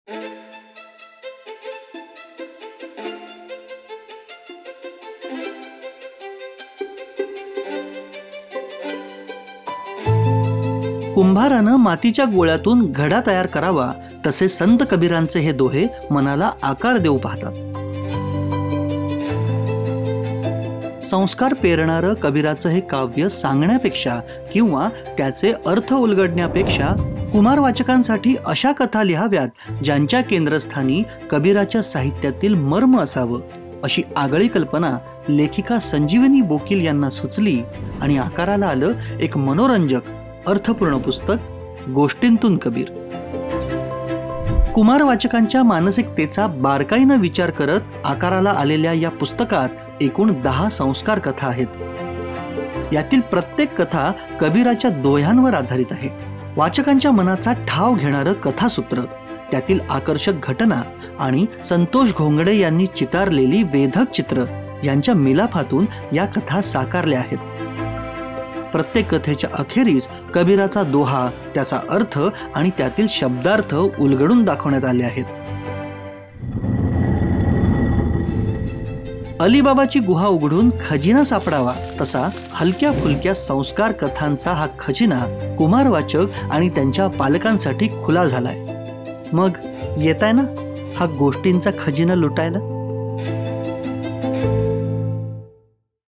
कुंभारानं मातीच्या गोळ्यातून घडा तयार करावा, तसे संत कबीरांचे हे दोहे मनाला आकार देऊ पाहतात. संस्कार पेरणारं कबीराचं हे काव्य सांगण्यापेक्षा किंवा त्याचे अर्थ उलगडण्यापेक्षा कुमार वाचकांसाठी अशा कथा लिहाव्यात ज्यांच्या केंद्रस्थानी कबीराच्या साहित्यातील मर्म असावं, अशी आगळी कल्पना लेखिका संजीवनी बोकील यांना सुचली आणि आकाराला आलं एक मनोरंजक अर्थपूर्ण पुस्तक, गोष्टींतून कबीर. कुमार वाचकांच्या मानसिकतेचा बारकाईनं विचार करत आकाराला आलेल्या या पुस्तकात एकूण 10 संस्कार कथा आहेत. यातील प्रत्येक कथा कबीराच्या दोह्यांवर आधारित आहे. वाचकांच्या मनाचा ठाव घेणारं कथासूत्र, त्यातील आकर्षक घटना आणि संतोष घोंगडे यांनी चितारलेली वेधक चित्र यांच्या मिलाफातून या कथा साकारल्या आहेत. प्रत्येक कथेच्या अखेरीस कबीराचा दोहा, त्याचा अर्थ आणि त्यातील शब्दार्थ उलगडून दाखवण्यात आले आहेत. अलिबाबाची गुहा उघडून खजिना सापडावा, तसा हलक्या फुलक्या संस्कार कथांचा हा खजिना कुमार वाचक आणि त्यांच्या पालकांसाठी खुला झालाय. मग येताय ना हा गोष्टींचा खजिना लुटायला?